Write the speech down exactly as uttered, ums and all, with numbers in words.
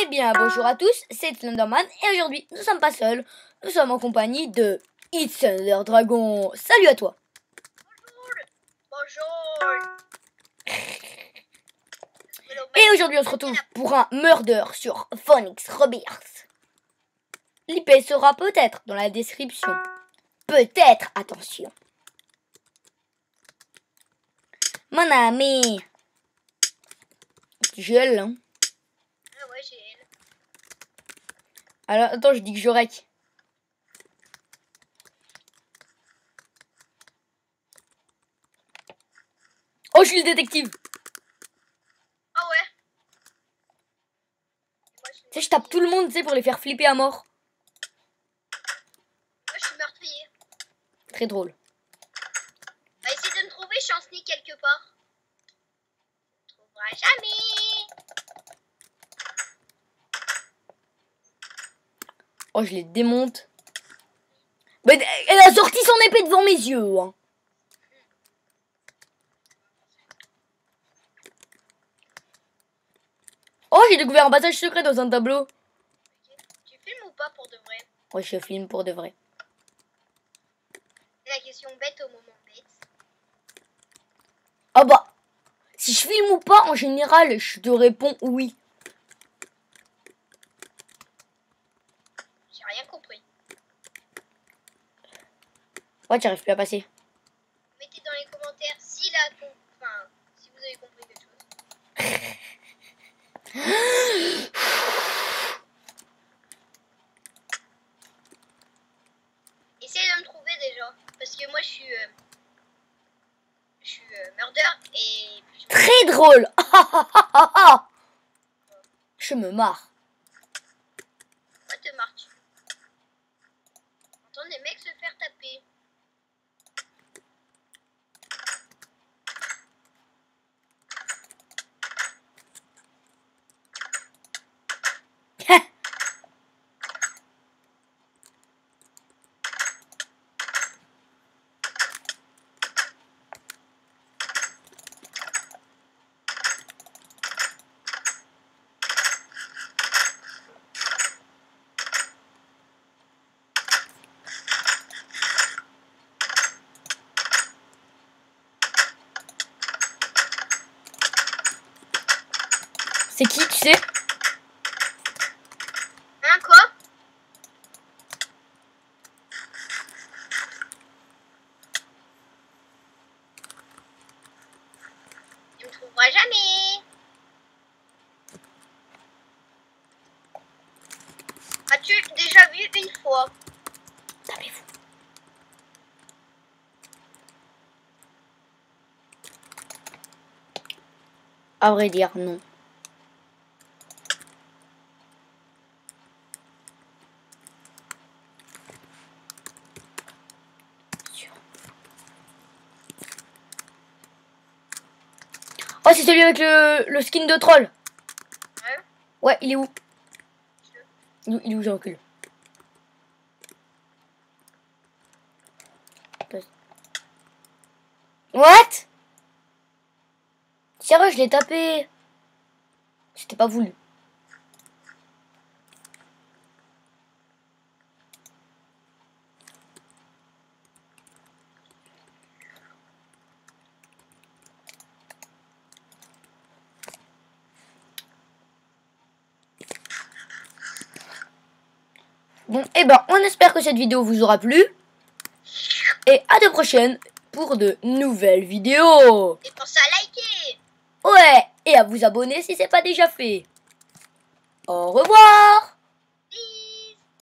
Eh bien, bonjour à tous, c'est Slenderman et aujourd'hui, nous sommes pas seuls, nous sommes en compagnie de It's Thunder Dragon. Salut à toi. Bonjour. Et aujourd'hui, on se retrouve pour un murder sur Phoenix Rebirth. L'I P sera peut-être dans la description. Peut-être, attention. Mon ami. J'ai elle, hein. Ah ouais, j'ai elle. Alors, attends, je dis que je rec. Oh, je suis le détective. Ah ouais. Moi, je, Tu sais, je tape tout le monde, tu sais, pour les faire flipper à mort. moi, je suis meurtrier. Très drôle. Va essayer de me trouver, je suis en sneak quelque part. Tu ne trouveras jamais. Oh, je les démonte. Mais elle a sorti son épée devant mes yeux, hein. Oh, j'ai découvert un passage secret dans un tableau. Okay. Tu filmes ou pas pour de vrai? Ouais, je filme pour de vrai. C'est la question bête au moment bête. Ah bah, si je filme ou pas, en général, je te réponds oui. J'ai rien compris. Ouais, j'arrive plus à passer. Mettez dans les commentaires si la enfin, si vous avez compris quelque chose. Essayez de me trouver déjà, parce que moi je suis, euh, je suis euh, murder et puis je... Très drôle. Je me marre. Pourquoi te marres-tu? J'entends des mecs se faire taper. C'est qui, tu sais? Hein, quoi? Tu me trouveras jamais. As-tu déjà vu une fois? Tapez-vous. À vrai dire, non. Oh, c'est celui avec le, le skin de troll. Ouais. Ouais, il est où? Il, il est où, j'ai recule. What? Sérieux, je l'ai tapé. C'était pas voulu. Bon, et eh ben, on espère que cette vidéo vous aura plu. Et à de prochaines pour de nouvelles vidéos. Et pensez à liker. Ouais, et à vous abonner si c'est pas déjà fait. Au revoir.